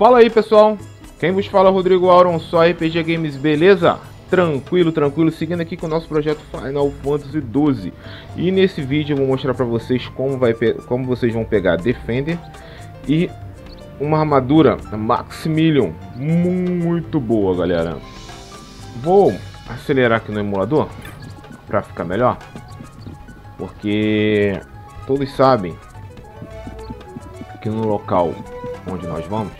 Fala aí, pessoal, quem vos fala é Rodrigo Auron, só RPG Games, beleza? Tranquilo, seguindo aqui com o nosso projeto Final Fantasy XII. E nesse vídeo eu vou mostrar pra vocês como vocês vão pegar Defender e uma armadura Maximilian muito boa, galera. Vou acelerar aqui no emulador pra ficar melhor, porque todos sabem que no local onde nós vamos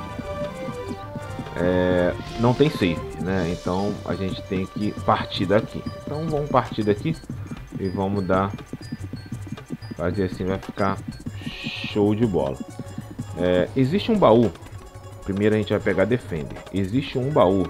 não tem save, né? Então a gente tem que partir daqui. Então vamos partir daqui e vamos fazer assim, vai ficar show de bola. Existe um baú. Primeiro a gente vai pegar Defender. Existe um baú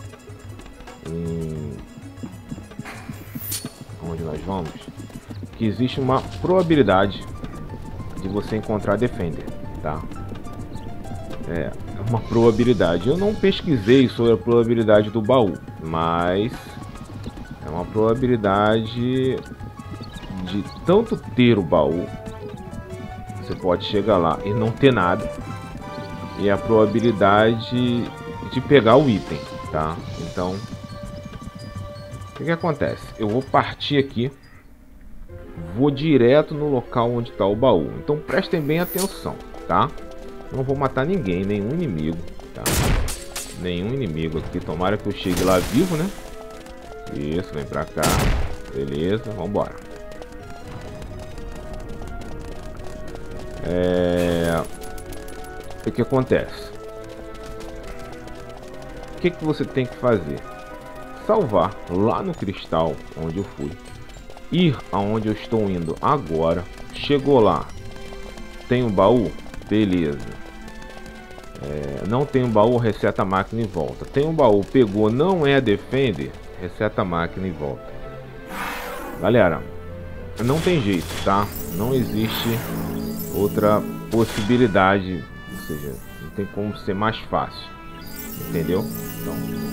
onde nós vamos, que existe uma probabilidade de você encontrar Defender, tá? É uma probabilidade. Eu não pesquisei sobre a probabilidade do baú, mas é uma probabilidade de tanto ter o baú, você pode chegar lá e não ter nada, e a probabilidade de pegar o item, tá? Então, o que acontece? Eu vou partir aqui, vou direto no local onde está o baú. Então prestem bem atenção, tá? Não vou matar ninguém, nenhum inimigo, tá? Nenhum inimigo aqui. Tomara que eu chegue lá vivo, né? Isso, vem pra cá. Beleza, vambora. O que acontece? O que você tem que fazer? Salvar lá no cristal onde eu fui. Ir aonde eu estou indo agora. Chegou lá, tem um baú? Beleza. Não tem um baú, reseta a máquina e volta. Tem um baú, pegou, não é Defender, reseta a máquina e volta. Galera, não tem jeito, tá? Não existe outra possibilidade, ou seja, não tem como ser mais fácil, entendeu? Então,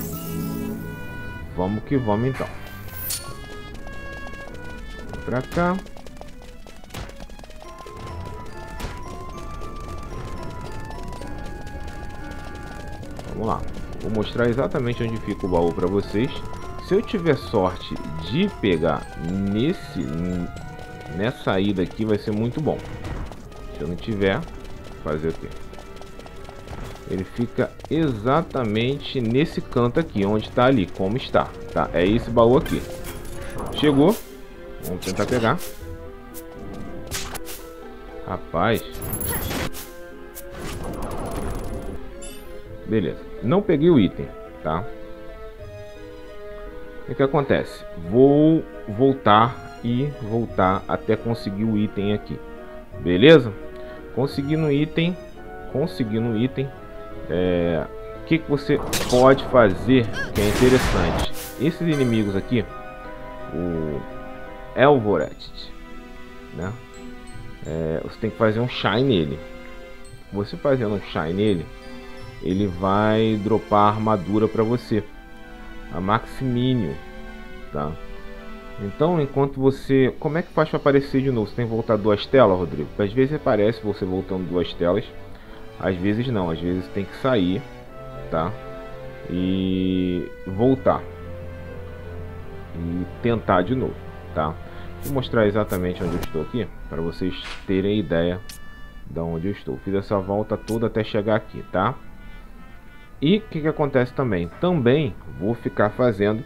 vamos que vamos então. Pra cá. Vamos lá. Vou mostrar exatamente onde fica o baú para vocês. Se eu tiver sorte de pegar nessa ida aqui, vai ser muito bom. Se eu não tiver, fazer o quê? Ele fica exatamente nesse canto aqui, onde está ali, como está, tá? É esse baú aqui. Chegou. Vamos tentar pegar. Rapaz. Beleza. Não peguei o item, tá? O que acontece? Vou voltar até conseguir o item aqui. Beleza? Conseguindo o item. O que você pode fazer que é interessante? Esses inimigos aqui, o Elvoret, né? Você tem que fazer um shine nele. Você fazendo um shine nele, ele vai dropar armadura para você, a Maximilian, tá? Então, enquanto você... Como é que faz para aparecer de novo? Você tem que voltar 2 telas, Rodrigo? Às vezes aparece você voltando 2 telas, às vezes não, às vezes tem que sair, tá? E voltar e tentar de novo, tá? Vou mostrar exatamente onde eu estou aqui, para vocês terem ideia de onde eu estou. Fiz essa volta toda até chegar aqui, tá? E o que acontece também? Também vou ficar fazendo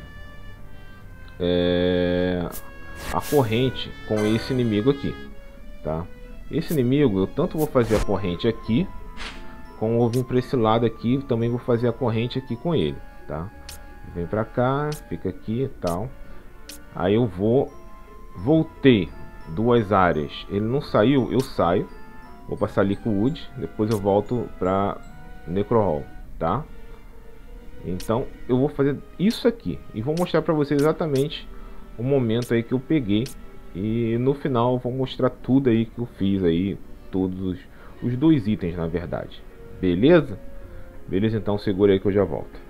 a corrente com esse inimigo aqui, tá? Esse inimigo eu tanto vou fazer a corrente aqui, como vou vir para esse lado aqui, também vou fazer a corrente aqui com ele, tá? Vem pra cá, fica aqui e tal. Aí eu voltei 2 áreas, ele não saiu, eu saio, vou passar Liquid, depois eu volto para Necrohall, tá? Então eu vou fazer isso aqui e vou mostrar para vocês exatamente o momento aí que eu peguei, e no final eu vou mostrar tudo aí que eu fiz aí, todos os 2 itens na verdade. Beleza? Beleza, então segura aí que eu já volto.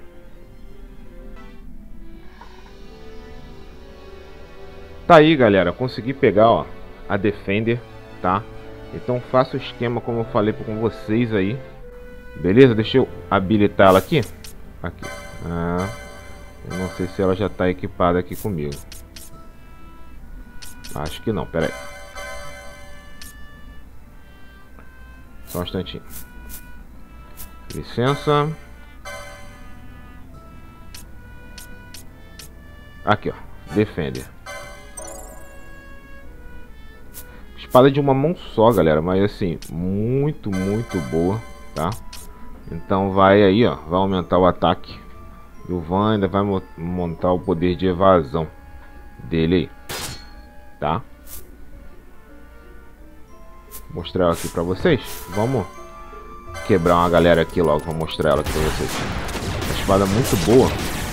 Tá aí, galera, consegui pegar, ó, a Defender, tá? Então faça o esquema como eu falei com vocês aí. Beleza? Deixa eu habilitar ela aqui. Aqui. Eu não sei se ela já está equipada aqui comigo. Acho que não, pera aí. Só um instantinho. Licença. Aqui, ó. Defender. Espada de uma mão só, galera. Mas assim, muito boa, tá? Então vai aí, ó. Vai aumentar o ataque. E o Van ainda vai montar o poder de evasão dele aí. Tá? Vou mostrar ela aqui pra vocês. Vamos quebrar uma galera aqui logo. Vou mostrar ela aqui pra vocês. Uma espada muito boa.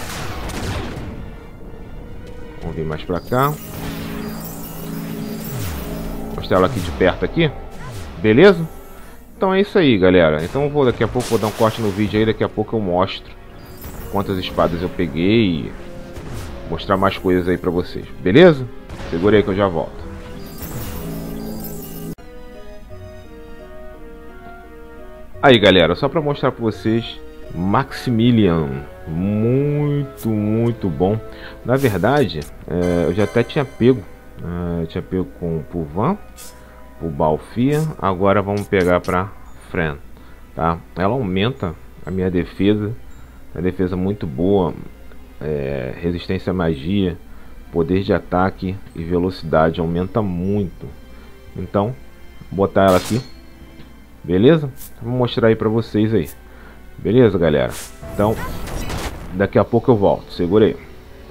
Vamos vir mais pra cá. Vou mostrar ela aqui de perto aqui. Beleza? Então é isso aí, galera. Então eu vou daqui a pouco, vou dar um corte no vídeo aí. Daqui a pouco eu mostro quantas espadas eu peguei e mostrar mais coisas aí pra vocês. Beleza? Segura aí que eu já volto. Aí, galera, só pra mostrar pra vocês Maximilian. Muito bom. Na verdade, eu já até tinha pego. Tinha pego com o Van, o Balfia. Agora vamos pegar pra Fran, tá? Ela aumenta a minha defesa. A defesa muito boa. Resistência à magia, poder de ataque e velocidade aumenta muito. Então, vou botar ela aqui. Beleza? Vou mostrar aí pra vocês aí. Beleza, galera? Então, daqui a pouco eu volto. Segura aí.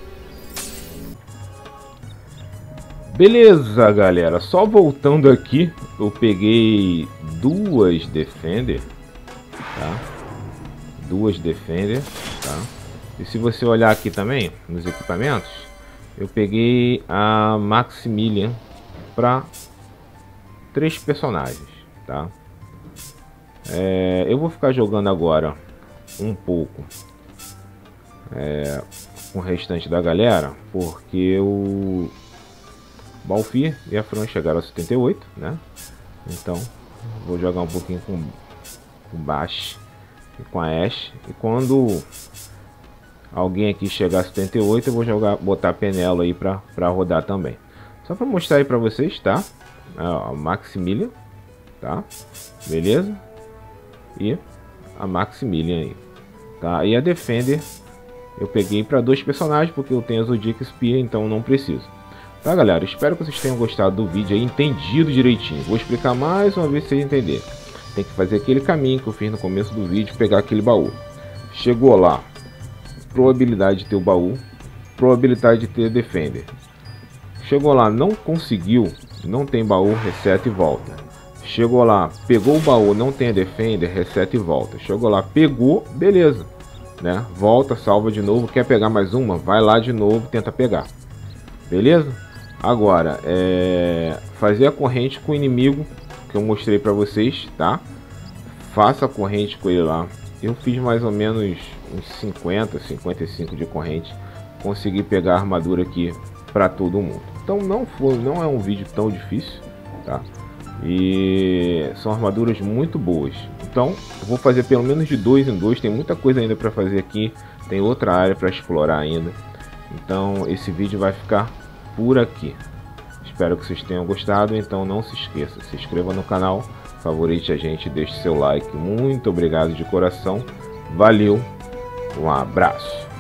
Beleza, galera. Só voltando aqui, eu peguei duas Defender, tá? Duas Defender, tá? E se você olhar aqui também, nos equipamentos, eu peguei a Maximilian para 3 personagens, tá? Eu vou ficar jogando agora um pouco com o restante da galera, porque o Balfir e a Fran chegaram a 78, né? Então vou jogar um pouquinho com o Bash e com a Ashe, e quando alguém aqui chegar a 78 eu vou botar a Penelo aí pra rodar também. Só pra mostrar aí pra vocês, tá? A Maximilian, tá? Beleza? E a Maximilian aí, tá? E a Defender eu peguei pra 2 personagens, porque eu tenho a Zodiac Spear, então não preciso. Tá, galera? Espero que vocês tenham gostado do vídeo aí, entendido direitinho. Vou explicar mais uma vez pra vocês entenderem. Tem que fazer aquele caminho que eu fiz no começo do vídeo, pegar aquele baú. Chegou lá, probabilidade de ter o baú, probabilidade de ter Defender. Chegou lá, não conseguiu, não tem baú, reseta e volta. Chegou lá, pegou o baú, não tem a Defender, reseta e volta. Chegou lá, pegou, beleza, né? Volta, salva de novo, quer pegar mais uma? Vai lá de novo, tenta pegar. Beleza? Agora, fazer a corrente com o inimigo que eu mostrei pra vocês, tá? Faça a corrente com ele lá. Eu fiz mais ou menos uns 50, 55 de corrente. Consegui pegar a armadura aqui pra todo mundo. Então não é um vídeo tão difícil, tá? E são armaduras muito boas. Então eu vou fazer pelo menos de 2 em 2. Tem muita coisa ainda para fazer aqui. Tem outra área para explorar ainda. Então esse vídeo vai ficar por aqui. Espero que vocês tenham gostado. Então não se esqueça, se inscreva no canal, favorite a gente, deixe seu like. Muito obrigado de coração. Valeu, um abraço.